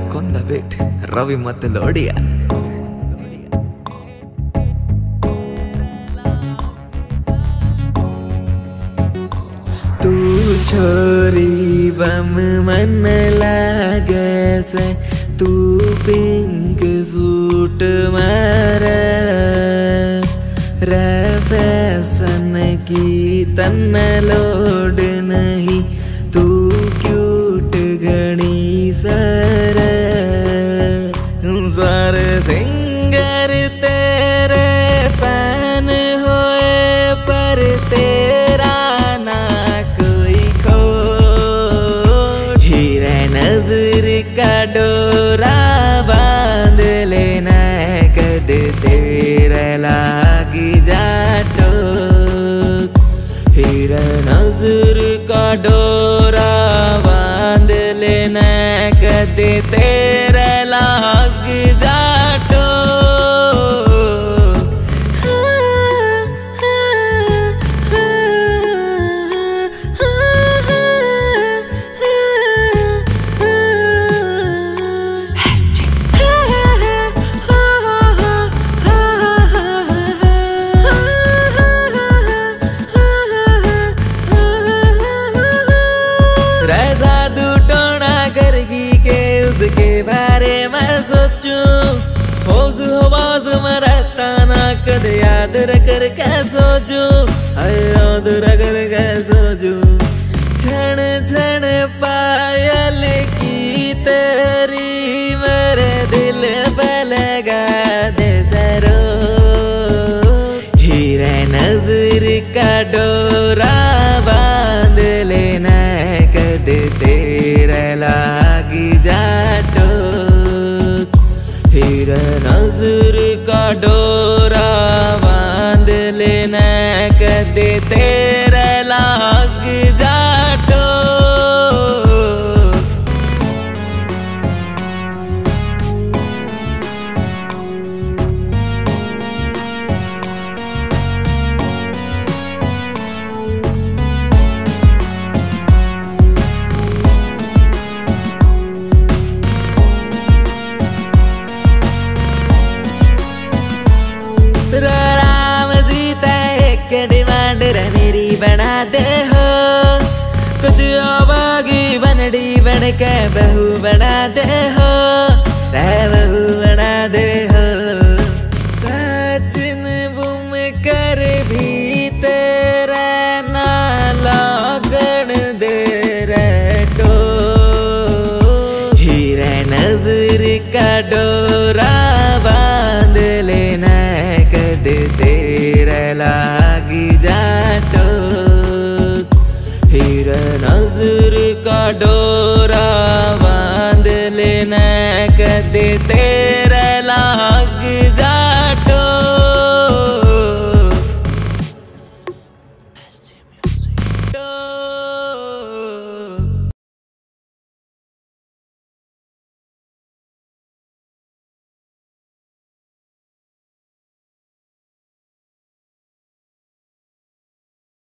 కొంద बेट रवि मत लोडिया तू छोरी बम मन लागे से तू पिंक सूट मारे रे फैशन की तन लोड नहीं तू क्यूट घनी सर सिंगर तेरे फैन होए पर तेरा ना कोई खो हीरे नजर का डोरा बांध लेना कद तेरा लागी जाटो हीरे नजर का डोरा बांध लेना कद तेरा लाग जाटो उसके बारे में सोचूं होश हवास में रहता ना कद याद रखकर क्या सोचूं याद रखकर क्या सोचूं क्षण क्षण पायल की तेरी मेरे दिल पे लगा दे सरो हीरे नजर का डोरा बांध लेना कद तेरा लागी जाटो हीरे नजर का डोरा बांध लेना कद तेरा लाग जाटो राम सीता एक डिमांड मेरी बना दे हो खुद बागी बनड़ी बन के बहू बना दे हो बहू बना दे हो सचिन बुम कर भी तेरा ना लगन दे रेटो हीरे नजर का डोरा बांध लेना कद तेरा लागी जाटो हीरे नजर का डोरा बांध लेना कद तेरा